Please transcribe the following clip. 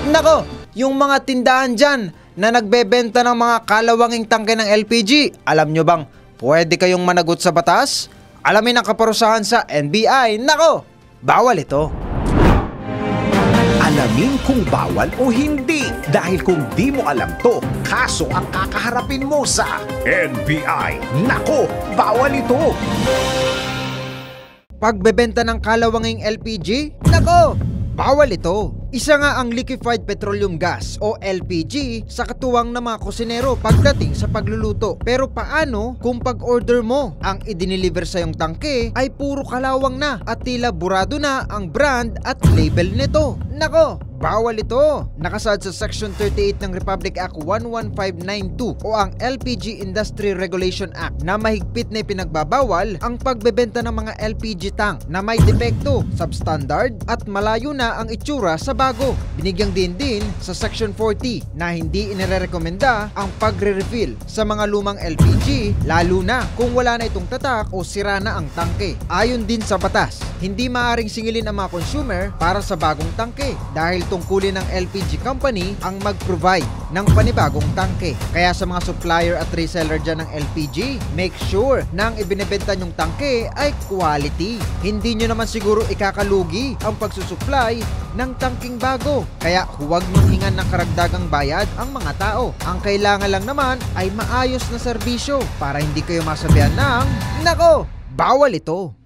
Nako, yung mga tindahan dyan na nagbebenta ng mga kalawanging tangke ng LPG, alam nyo bang pwede kayong managot sa batas? Alamin ang kaparusahan sa NBI. Nako, bawal ito. Alamin kung bawal o hindi. Dahil kung di mo alam to, kaso ang kakaharapin mo sa NBI. Nako, bawal ito. Pagbebenta ng kalawanging LPG? Nako, bawal ito. Isa nga ang liquefied petroleum gas o LPG sa katuwang ng mga kusinero pagdating sa pagluluto. Pero paano kung pag-order mo, ang idiniliver sa iyong tangke ay puro kalawang na at tila burado na ang brand at label nito? Nako, bawal ito. Nakasaad sa Section 38 ng Republic Act 11592 o ang LPG Industry Regulation Act na mahigpit na ipinagbabawal ang pagbebenta ng mga LPG tank na may depekto, substandard at malayo na ang itsura sa bago. Binigyang din sa Section 40 na hindi inirekomenda ang pagre-refill sa mga lumang LPG lalo na kung wala na itong tatak o sira na ang tangke. Ayon din sa batas, hindi maaaring singilin ang mga consumer para sa bagong tangke dahil tungkulin ng LPG company ang mag-provide ng panibagong tangke. Kaya sa mga supplier at reseller dyan ng LPG, make sure na ang ibinebenta nyong tangke ay quality. Hindi nyo naman siguro ikakalugi ang pagsusupply ng tangking bago. Kaya huwag nyong hingan ng karagdagang bayad ang mga tao. Ang kailangan lang naman ay maayos na serbisyo para hindi kayo masabihan ng, nako, bawal ito.